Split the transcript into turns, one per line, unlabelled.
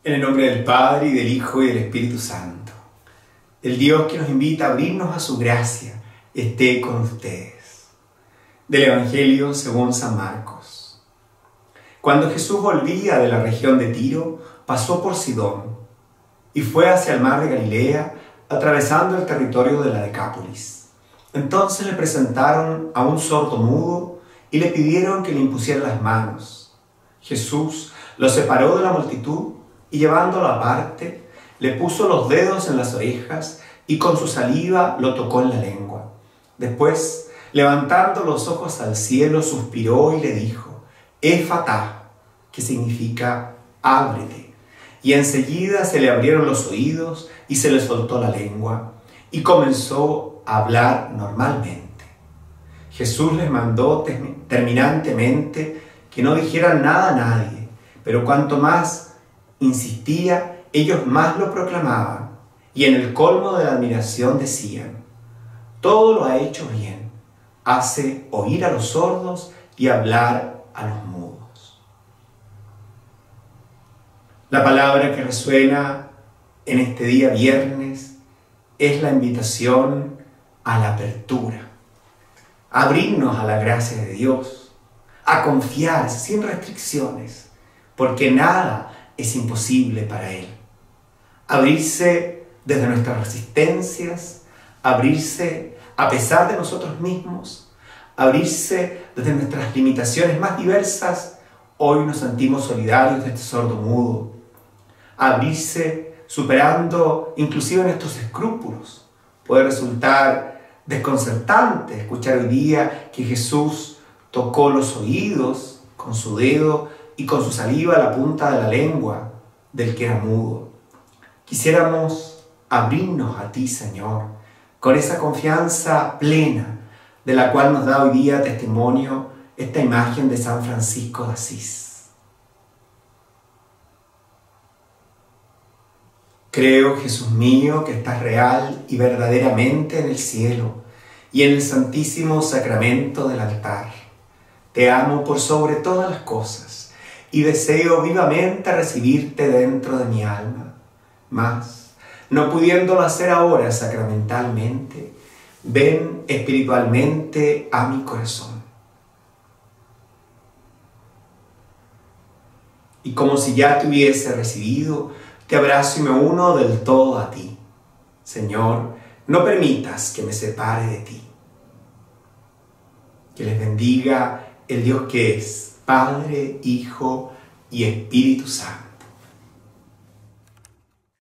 En el nombre del Padre, y del Hijo, y del Espíritu Santo. El Dios que nos invita a abrirnos a su gracia, esté con ustedes. Del Evangelio según San Marcos. Cuando Jesús volvía de la región de Tiro, pasó por Sidón, y fue hacia el mar de Galilea, atravesando el territorio de la Decápolis. Entonces le presentaron a un sordo mudo, y le pidieron que le impusiera las manos. Jesús lo separó de la multitud, y llevándolo aparte, le puso los dedos en las orejas y con su saliva lo tocó en la lengua. Después, levantando los ojos al cielo, suspiró y le dijo: Éfatá, que significa ábrete. Y enseguida se le abrieron los oídos y se le soltó la lengua y comenzó a hablar normalmente. Jesús les mandó terminantemente que no dijeran nada a nadie, pero cuanto más insistía, ellos más lo proclamaban, y en el colmo de la admiración decían: todo lo ha hecho bien, hace oír a los sordos y hablar a los mudos. La palabra que resuena en este día viernes es la invitación a la apertura, a abrirnos a la gracia de Dios, a confiar sin restricciones, porque nada es imposible para Él. Abrirse desde nuestras resistencias, abrirse a pesar de nosotros mismos, abrirse desde nuestras limitaciones más diversas. Hoy nos sentimos solidarios de este sordo mudo. Abrirse superando inclusive nuestros escrúpulos. Puede resultar desconcertante escuchar hoy día que Jesús tocó los oídos con su dedo y con su saliva la punta de la lengua del que era mudo. Quisiéramos abrirnos a ti, Señor, con esa confianza plena de la cual nos da hoy día testimonio esta imagen de San Francisco de Asís. Creo, Jesús mío, que estás real y verdaderamente en el cielo y en el santísimo sacramento del altar. Te amo por sobre todas las cosas y deseo vivamente recibirte dentro de mi alma. Mas, no pudiéndolo hacer ahora sacramentalmente, ven espiritualmente a mi corazón. Y como si ya te hubiese recibido, te abrazo y me uno del todo a ti. Señor, no permitas que me separe de ti. Que les bendiga el Dios que es Padre, Hijo y Espíritu Santo.